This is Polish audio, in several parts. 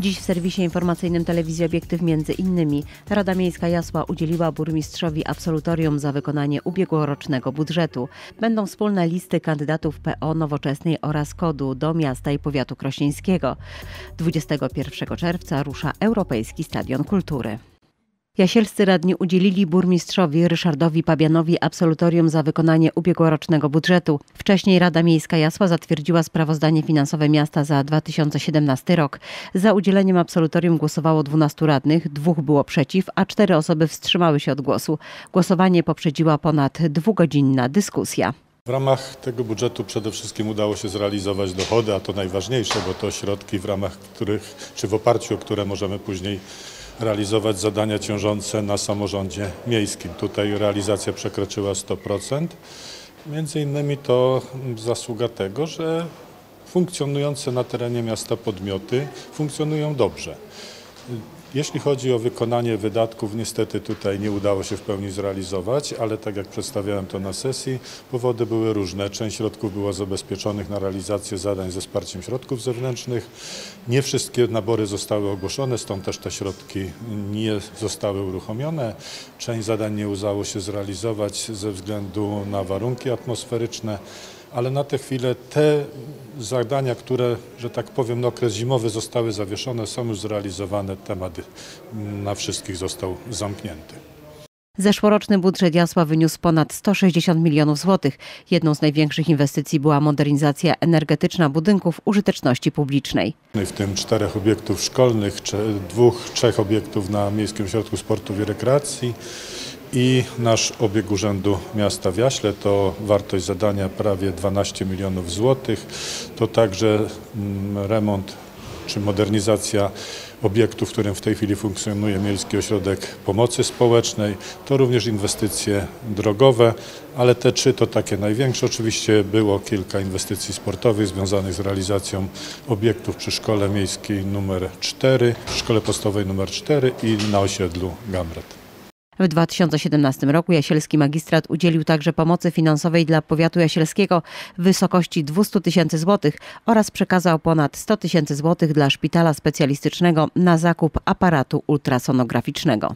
Dziś w serwisie informacyjnym Telewizji Obiektyw między innymi Rada Miejska Jasła udzieliła burmistrzowi absolutorium za wykonanie ubiegłorocznego budżetu. Będą wspólne listy kandydatów PO, Nowoczesnej oraz KOD-u do miasta i powiatu krośnieńskiego. 21 czerwca rusza Europejski Stadion Kultury. Jasielscy radni udzielili burmistrzowi Ryszardowi Pabianowi absolutorium za wykonanie ubiegłorocznego budżetu. Wcześniej Rada Miejska Jasła zatwierdziła sprawozdanie finansowe miasta za 2017 rok. Za udzieleniem absolutorium głosowało 12 radnych, 2 było przeciw, a 4 osoby wstrzymały się od głosu. Głosowanie poprzedziła ponad 2-godzinna dyskusja. W ramach tego budżetu przede wszystkim udało się zrealizować dochody, a to najważniejsze, bo to środki, w ramach których, czy w oparciu o które możemy później realizować zadania ciążące na samorządzie miejskim. Tutaj realizacja przekroczyła 100%. Między innymi to zasługa tego, że funkcjonujące na terenie miasta podmioty funkcjonują dobrze. Jeśli chodzi o wykonanie wydatków, niestety tutaj nie udało się w pełni zrealizować, ale tak jak przedstawiałem to na sesji, powody były różne. Część środków była zabezpieczonych na realizację zadań ze wsparciem środków zewnętrznych. Nie wszystkie nabory zostały ogłoszone, stąd też te środki nie zostały uruchomione. Część zadań nie udało się zrealizować ze względu na warunki atmosferyczne. Ale na tę chwilę te zadania, które, że tak powiem, na okres zimowy zostały zawieszone, są już zrealizowane. Temat na wszystkich został zamknięty. Zeszłoroczny budżet Jasła wyniósł ponad 160 milionów złotych. Jedną z największych inwestycji była modernizacja energetyczna budynków użyteczności publicznej. W tym 4 obiektów szkolnych, 2-3 obiektów na Miejskim Ośrodku Sportu i Rekreacji i nasz obieg Urzędu Miasta w Jaśle. To wartość zadania prawie 12 milionów złotych. To także remont czy modernizacja obiektu, w którym w tej chwili funkcjonuje Miejski Ośrodek Pomocy Społecznej. To również inwestycje drogowe, ale te 3 to takie największe. Oczywiście było kilka inwestycji sportowych związanych z realizacją obiektów przy Szkole Miejskiej nr 4, przy Szkole Podstawowej nr 4 i na osiedlu Gamret. W 2017 roku Jasielski Magistrat udzielił także pomocy finansowej dla powiatu jasielskiego w wysokości 200 tysięcy złotych oraz przekazał ponad 100 tysięcy złotych dla szpitala specjalistycznego na zakup aparatu ultrasonograficznego.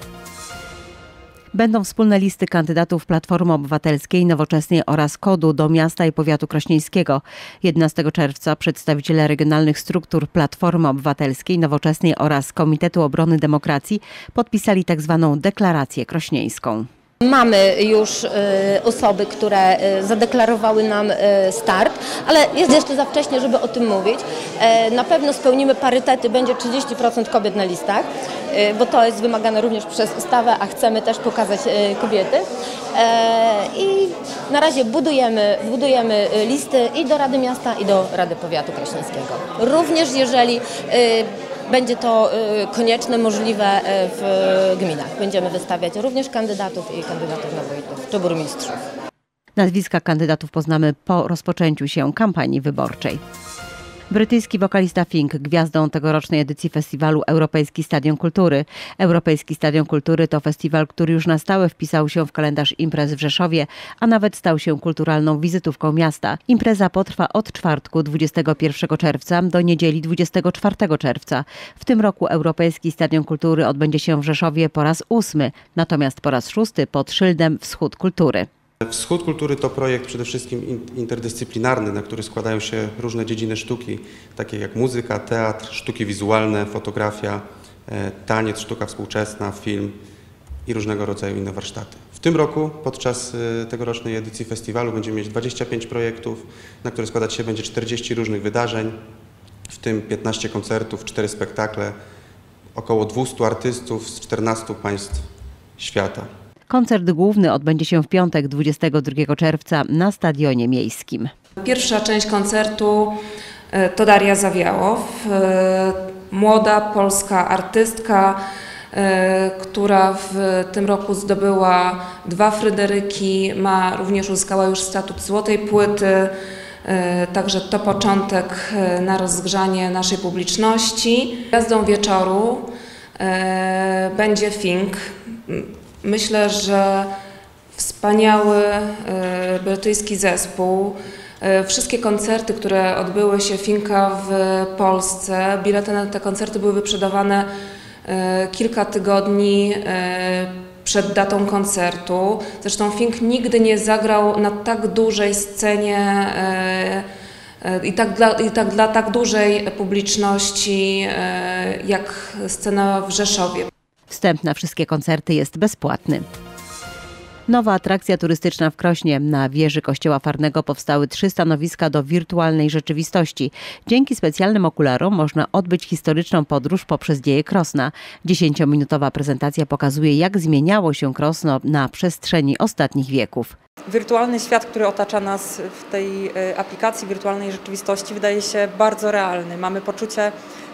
Będą wspólne listy kandydatów Platformy Obywatelskiej, Nowoczesnej oraz KOD-u do miasta i powiatu krośnieńskiego. 11 czerwca przedstawiciele regionalnych struktur Platformy Obywatelskiej, Nowoczesnej oraz Komitetu Obrony Demokracji podpisali tzw. deklarację krośnieńską. Mamy już osoby, które zadeklarowały nam start, ale jest jeszcze za wcześnie, żeby o tym mówić. Na pewno spełnimy parytety, będzie 30% kobiet na listach, bo to jest wymagane również przez ustawę, a chcemy też pokazać kobiety. I na razie budujemy listy i do Rady Miasta, i do Rady Powiatu Krośnieńskiego. Również jeżeli będzie to konieczne, możliwe w gminach. Będziemy wystawiać również kandydatów i kandydatów na wójtów czy burmistrzów. Nazwiska kandydatów poznamy po rozpoczęciu się kampanii wyborczej. Brytyjski wokalista Fink, gwiazdą tegorocznej edycji festiwalu Europejski Stadion Kultury. Europejski Stadion Kultury to festiwal, który już na stałe wpisał się w kalendarz imprez w Rzeszowie, a nawet stał się kulturalną wizytówką miasta. Impreza potrwa od czwartku 21 czerwca do niedzieli 24 czerwca. W tym roku Europejski Stadion Kultury odbędzie się w Rzeszowie po raz 8, natomiast po raz 6 pod szyldem Wschód Kultury. Wschód Kultury to projekt przede wszystkim interdyscyplinarny, na który składają się różne dziedziny sztuki, takie jak muzyka, teatr, sztuki wizualne, fotografia, taniec, sztuka współczesna, film i różnego rodzaju inne warsztaty. W tym roku podczas tegorocznej edycji festiwalu będziemy mieć 25 projektów, na które składać się będzie 40 różnych wydarzeń, w tym 15 koncertów, 4 spektakle, około 200 artystów z 14 państw świata. Koncert główny odbędzie się w piątek 22 czerwca na Stadionie Miejskim. Pierwsza część koncertu to Daria Zawiałow, młoda polska artystka, która w tym roku zdobyła 2 Fryderyki, również uzyskała już statut złotej płyty, także to początek na rozgrzanie naszej publiczności. Gwiazdą wieczoru będzie Fink. Myślę, że wspaniały brytyjski zespół, Wszystkie koncerty, które odbyły się Finka w Polsce, bilety na te koncerty były wyprzedawane kilka tygodni przed datą koncertu. Zresztą Fink nigdy nie zagrał na tak dużej scenie i dla tak dużej publiczności jak scena w Rzeszowie. Wstęp na wszystkie koncerty jest bezpłatny. Nowa atrakcja turystyczna w Krośnie. Na wieży Kościoła Farnego powstały 3 stanowiska do wirtualnej rzeczywistości. Dzięki specjalnym okularom można odbyć historyczną podróż poprzez dzieje Krosna. 10-minutowa prezentacja pokazuje, jak zmieniało się Krosno na przestrzeni ostatnich wieków. Wirtualny świat, który otacza nas w tej aplikacji wirtualnej rzeczywistości, wydaje się bardzo realny. Mamy poczucie,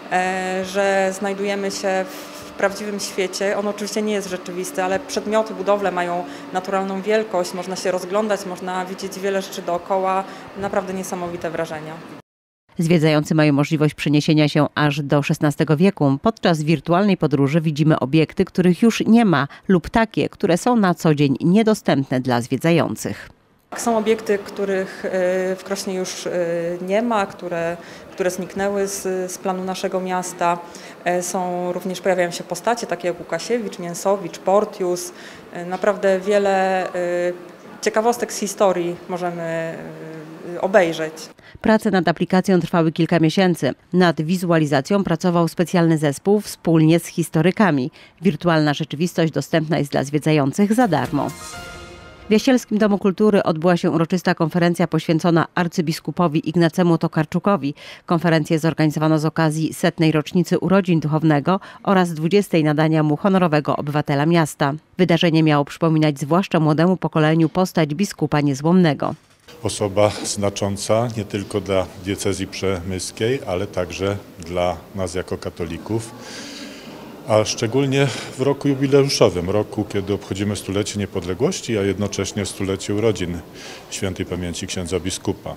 że znajdujemy się w prawdziwym świecie. On oczywiście nie jest rzeczywisty, ale przedmioty, budowle mają naturalną wielkość, można się rozglądać, można widzieć wiele rzeczy dookoła. Naprawdę niesamowite wrażenia. Zwiedzający mają możliwość przeniesienia się aż do XVI wieku. Podczas wirtualnej podróży widzimy obiekty, których już nie ma, lub takie, które są na co dzień niedostępne dla zwiedzających. Są obiekty, których w Krośnie już nie ma, które zniknęły z planu naszego miasta. Pojawiają się postacie takie jak Łukasiewicz, Mięsowicz, Portius. Naprawdę wiele ciekawostek z historii możemy obejrzeć. Prace nad aplikacją trwały kilka miesięcy. Nad wizualizacją pracował specjalny zespół wspólnie z historykami. Wirtualna rzeczywistość dostępna jest dla zwiedzających za darmo. W Jasielskim Domu Kultury odbyła się uroczysta konferencja poświęcona arcybiskupowi Ignacemu Tokarczukowi. Konferencję zorganizowano z okazji 100. rocznicy urodzin duchownego oraz 20. nadania mu honorowego obywatela miasta. Wydarzenie miało przypominać zwłaszcza młodemu pokoleniu postać biskupa niezłomnego. Osoba znacząca nie tylko dla diecezji przemyskiej, ale także dla nas jako katolików. A szczególnie w roku jubileuszowym, roku, kiedy obchodzimy stulecie niepodległości, a jednocześnie stulecie urodzin świętej pamięci księdza biskupa.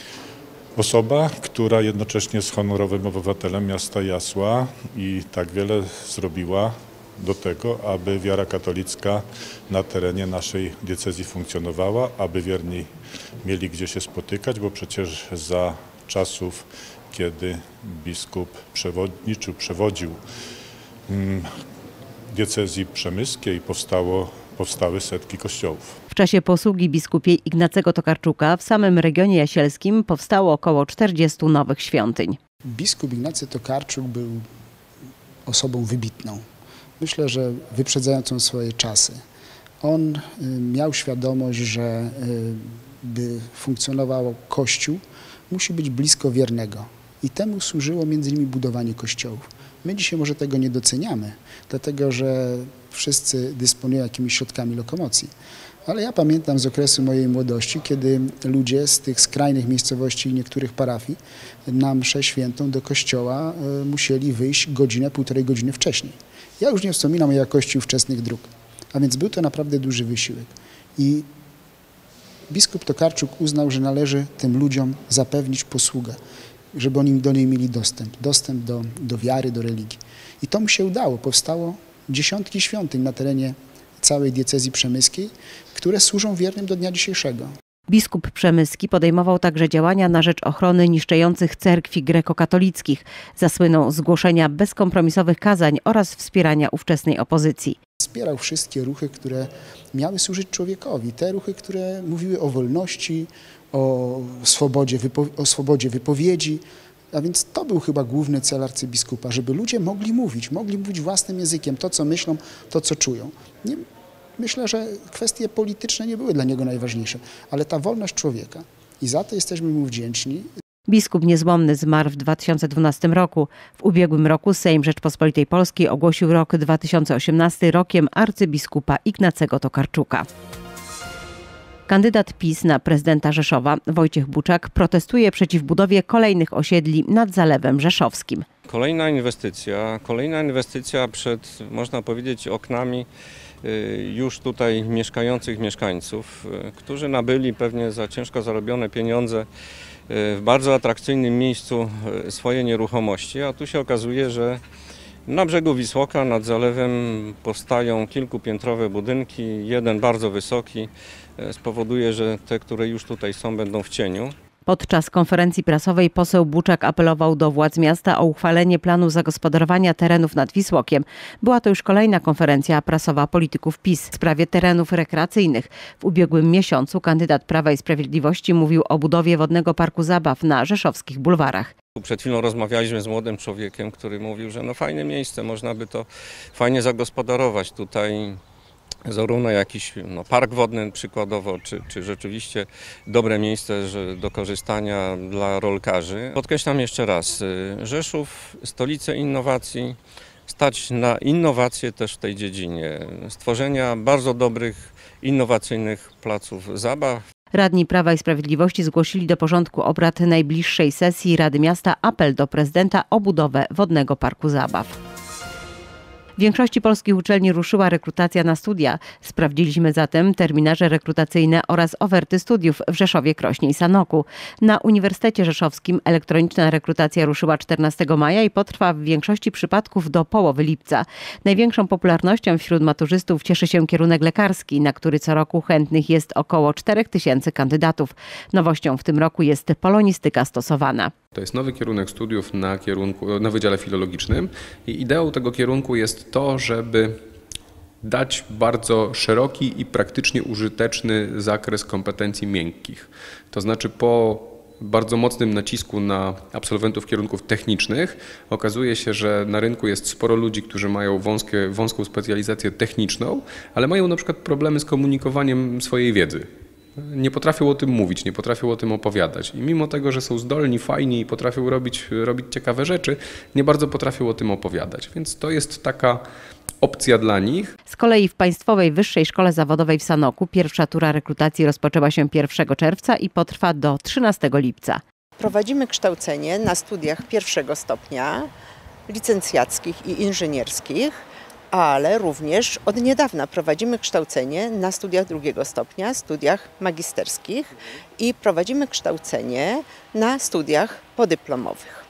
Osoba, która jednocześnie jest honorowym obywatelem miasta Jasła i tak wiele zrobiła do tego, aby wiara katolicka na terenie naszej diecezji funkcjonowała, aby wierni mieli gdzie się spotykać, bo przecież za czasów, kiedy biskup przewodził diecezji przemyskiej, powstały setki kościołów. W czasie posługi biskupiej Ignacego Tokarczuka w samym regionie jasielskim powstało około 40 nowych świątyń. Biskup Ignacy Tokarczuk był osobą wybitną. Myślę, że wyprzedzającą swoje czasy. On miał świadomość, że by funkcjonował Kościół, musi być blisko wiernego. I temu służyło między innymi budowanie kościołów. My dzisiaj może tego nie doceniamy, dlatego że wszyscy dysponują jakimiś środkami lokomocji. Ale ja pamiętam z okresu mojej młodości, kiedy ludzie z tych skrajnych miejscowości i niektórych parafii na mszę świętą do kościoła musieli wyjść godzinę, 1,5 godziny wcześniej. Ja już nie wspominam o jakości ówczesnych dróg, a więc był to naprawdę duży wysiłek. I biskup Tokarczuk uznał, że należy tym ludziom zapewnić posługę, żeby oni do niej mieli dostęp do wiary, do religii. I to mu się udało. Powstało dziesiątki świątyń na terenie całej diecezji przemyskiej, które służą wiernym do dnia dzisiejszego. Biskup przemyski podejmował także działania na rzecz ochrony niszczących cerkwi grekokatolickich. Zasłynął z głoszenia bezkompromisowych kazań oraz wspierania ówczesnej opozycji. Wspierał wszystkie ruchy, które miały służyć człowiekowi. Te ruchy, które mówiły o wolności, o swobodzie wypowiedzi. A więc to był chyba główny cel arcybiskupa, żeby ludzie mogli mówić własnym językiem to, co myślą, to, co czują. Myślę, że kwestie polityczne nie były dla niego najważniejsze, ale ta wolność człowieka. I za to jesteśmy mu wdzięczni. Biskup niezłomny zmarł w 2012 roku. W ubiegłym roku Sejm Rzeczpospolitej Polskiej ogłosił rok 2018 rokiem arcybiskupa Ignacego Tokarczuka. Kandydat PiS na prezydenta Rzeszowa, Wojciech Buczak, protestuje przeciw budowie kolejnych osiedli nad Zalewem Rzeszowskim. Kolejna inwestycja przed, można powiedzieć, oknami już tutaj mieszkających mieszkańców, którzy nabyli pewnie za ciężko zarobione pieniądze w bardzo atrakcyjnym miejscu swoje nieruchomości, a tu się okazuje, że na brzegu Wisłoka nad zalewem powstają kilkupiętrowe budynki, jeden bardzo wysoki spowoduje, że te, które już tutaj są, będą w cieniu. Podczas konferencji prasowej poseł Buczak apelował do władz miasta o uchwalenie planu zagospodarowania terenów nad Wisłokiem. Była to już kolejna konferencja prasowa polityków PiS w sprawie terenów rekreacyjnych. W ubiegłym miesiącu kandydat Prawa i Sprawiedliwości mówił o budowie wodnego parku zabaw na rzeszowskich bulwarach. Przed chwilą rozmawialiśmy z młodym człowiekiem, który mówił, że fajne miejsce, można by to fajnie zagospodarować tutaj. Zarówno jakiś park wodny przykładowo, czy rzeczywiście dobre miejsce do korzystania dla rolkarzy. Podkreślam jeszcze raz, Rzeszów, stolica innowacji, stać na innowacje też w tej dziedzinie, stworzenia bardzo dobrych, innowacyjnych placów zabaw. Radni Prawa i Sprawiedliwości zgłosili do porządku obrad najbliższej sesji Rady Miasta apel do prezydenta o budowę wodnego parku zabaw. W większości polskich uczelni ruszyła rekrutacja na studia. Sprawdziliśmy zatem terminarze rekrutacyjne oraz oferty studiów w Rzeszowie, Krośnie i Sanoku. Na Uniwersytecie Rzeszowskim elektroniczna rekrutacja ruszyła 14 maja i potrwa w większości przypadków do połowy lipca. Największą popularnością wśród maturzystów cieszy się kierunek lekarski, na który co roku chętnych jest około 4000 kandydatów. Nowością w tym roku jest polonistyka stosowana. To jest nowy kierunek studiów na Wydziale Filologicznym i ideą tego kierunku jest to, żeby dać bardzo szeroki i praktycznie użyteczny zakres kompetencji miękkich. To znaczy po bardzo mocnym nacisku na absolwentów kierunków technicznych okazuje się, że na rynku jest sporo ludzi, którzy mają wąską specjalizację techniczną, ale mają na przykład problemy z komunikowaniem swojej wiedzy. Nie potrafią o tym mówić, nie potrafią o tym opowiadać i mimo tego, że są zdolni, fajni i potrafią robić ciekawe rzeczy, nie bardzo potrafią o tym opowiadać, więc to jest taka opcja dla nich. Z kolei w Państwowej Wyższej Szkole Zawodowej w Sanoku pierwsza tura rekrutacji rozpoczęła się 1 czerwca i potrwa do 13 lipca. Prowadzimy kształcenie na studiach pierwszego stopnia, licencjackich i inżynierskich, ale również od niedawna prowadzimy kształcenie na studiach drugiego stopnia, studiach magisterskich i prowadzimy kształcenie na studiach podyplomowych.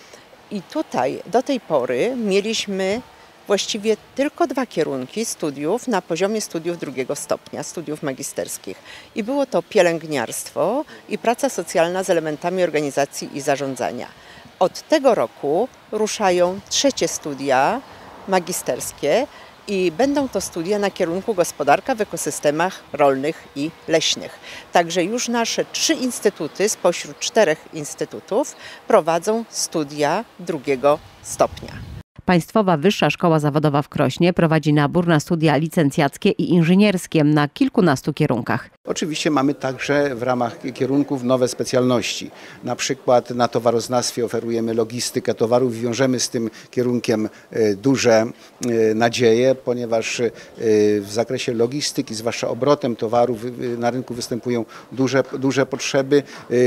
I tutaj do tej pory mieliśmy właściwie tylko 2 kierunki studiów na poziomie studiów drugiego stopnia, studiów magisterskich. I było to pielęgniarstwo i praca socjalna z elementami organizacji i zarządzania. Od tego roku ruszają 3 studia magisterskie i będą to studia na kierunku gospodarka w ekosystemach rolnych i leśnych. Także już nasze 3 instytuty spośród 4 instytutów prowadzą studia drugiego stopnia. Państwowa Wyższa Szkoła Zawodowa w Krośnie prowadzi nabór na studia licencjackie i inżynierskie na kilkunastu kierunkach. Oczywiście mamy także w ramach kierunków nowe specjalności. Na przykład na towaroznawstwie oferujemy logistykę towarów i wiążemy z tym kierunkiem duże nadzieje, ponieważ w zakresie logistyki, zwłaszcza obrotem towarów na rynku występują duże potrzeby.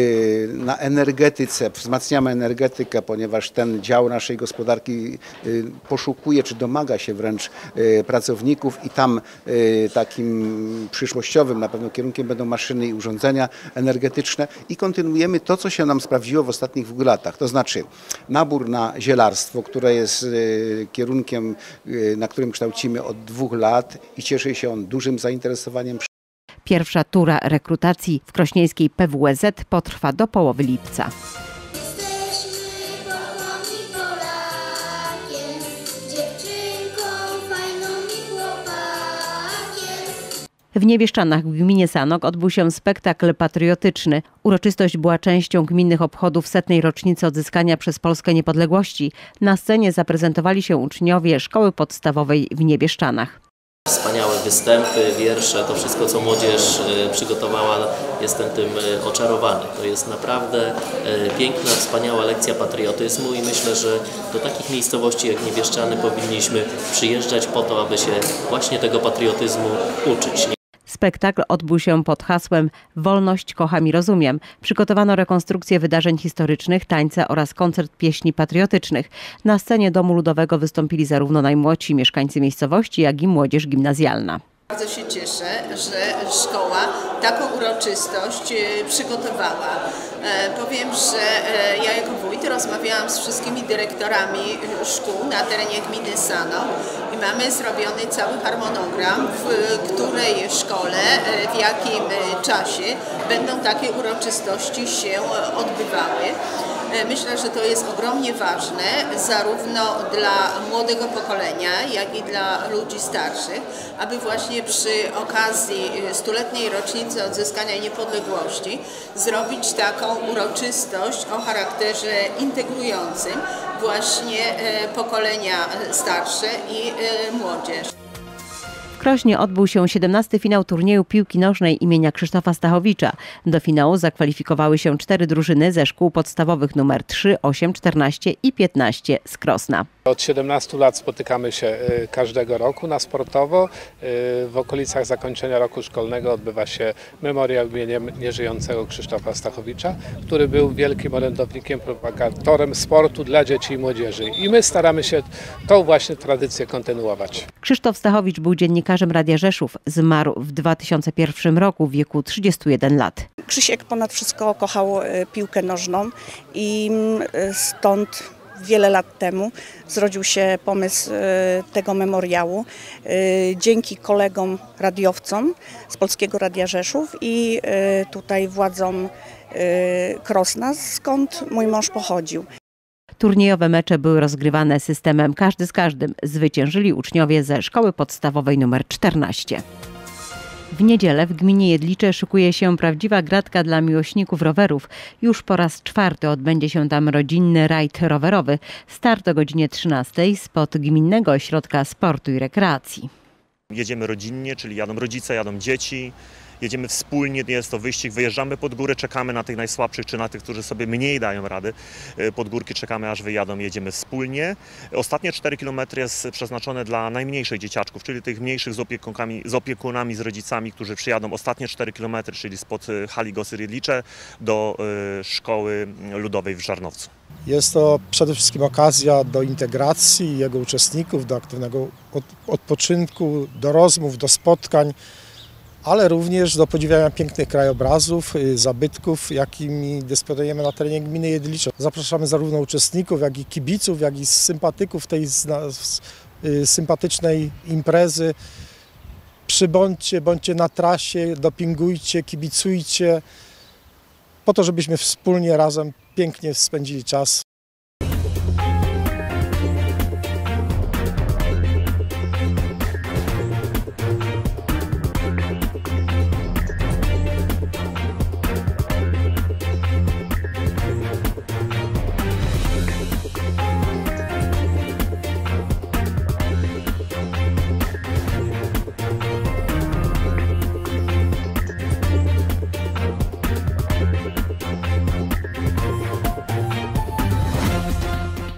Na energetyce wzmacniamy energetykę, ponieważ ten dział naszej gospodarki poszukuje czy domaga się wręcz pracowników i tam takim przyszłościowym na pewno kierunkiem będą maszyny i urządzenia energetyczne i kontynuujemy to, co się nam sprawdziło w ostatnich 2 latach, to znaczy nabór na zielarstwo, które jest kierunkiem, na którym kształcimy od 2 lat i cieszy się on dużym zainteresowaniem. Pierwsza tura rekrutacji w krośnieńskiej PWSZ potrwa do połowy lipca. W Niebieszczanach w gminie Sanok odbył się spektakl patriotyczny. Uroczystość była częścią gminnych obchodów 100. rocznicy odzyskania przez Polskę niepodległości. Na scenie zaprezentowali się uczniowie szkoły podstawowej w Niebieszczanach. Wspaniałe występy, wiersze, to wszystko, co młodzież przygotowała, jestem tym oczarowany. To jest naprawdę piękna, wspaniała lekcja patriotyzmu i myślę, że do takich miejscowości jak Niebieszczany powinniśmy przyjeżdżać po to, aby się właśnie tego patriotyzmu uczyć. Spektakl odbył się pod hasłem Wolność kocham i rozumiem. Przygotowano rekonstrukcję wydarzeń historycznych, tańce oraz koncert pieśni patriotycznych. Na scenie Domu Ludowego wystąpili zarówno najmłodsi mieszkańcy miejscowości, jak i młodzież gimnazjalna. Bardzo się cieszę, że szkoła taką uroczystość przygotowała. Powiem, że ja jako wójt rozmawiałam z wszystkimi dyrektorami szkół na terenie gminy Sanok i mamy zrobiony cały harmonogram, w której szkole, w jakim czasie będą takie uroczystości się odbywały. Myślę, że to jest ogromnie ważne zarówno dla młodego pokolenia, jak i dla ludzi starszych, aby właśnie przy okazji stuletniej rocznicy odzyskania niepodległości zrobić taką uroczystość o charakterze integrującym właśnie pokolenia starsze i młodzież. W Krośnie odbył się 17. finał turnieju piłki nożnej imienia Krzysztofa Stachowicza. Do finału zakwalifikowały się 4 drużyny ze szkół podstawowych nr 3, 8, 14 i 15 z Krosna. Od 17 lat spotykamy się każdego roku na sportowo. W okolicach zakończenia roku szkolnego odbywa się memoriał imieniem nieżyjącego Krzysztofa Stachowicza, który był wielkim orędownikiem, propagatorem sportu dla dzieci i młodzieży. I my staramy się tą właśnie tradycję kontynuować. Krzysztof Stachowicz był dziennikarzem Radia Rzeszów. Zmarł w 2001 roku w wieku 31 lat. Krzysiek ponad wszystko kochał piłkę nożną i stąd wiele lat temu zrodził się pomysł tego memoriału dzięki kolegom radiowcom z Polskiego Radia Rzeszów i tutaj władzom Krosna, skąd mój mąż pochodził. Turniejowe mecze były rozgrywane systemem każdy z każdym. Zwyciężyli uczniowie ze szkoły podstawowej nr 14. W niedzielę w gminie Jedlicze szykuje się prawdziwa gratka dla miłośników rowerów. Już po raz 4 odbędzie się tam rodzinny rajd rowerowy. Start o godzinie 13 spod Gminnego Ośrodka Sportu i Rekreacji. Jedziemy rodzinnie, czyli jadą rodzice, jadą dzieci. Jedziemy wspólnie, jest to wyścig, wyjeżdżamy pod górę, czekamy na tych najsłabszych czy na tych, którzy sobie mniej dają rady. Pod górki czekamy, aż wyjadą, jedziemy wspólnie. Ostatnie 4 km jest przeznaczone dla najmniejszych dzieciaczków, czyli tych mniejszych z opiekunami, z rodzicami, którzy przyjadą ostatnie 4 km, czyli spod hali Gosy Jedlicze do szkoły ludowej w Żarnowcu. Jest to przede wszystkim okazja do integracji jego uczestników, do aktywnego odpoczynku, do rozmów, do spotkań, ale również do podziwiania pięknych krajobrazów, zabytków, jakimi dysponujemy na terenie gminy Jedlicze. Zapraszamy zarówno uczestników, jak i kibiców, jak i sympatyków tej sympatycznej imprezy. Przybądźcie, bądźcie na trasie, dopingujcie, kibicujcie, po to, żebyśmy wspólnie razem pięknie spędzili czas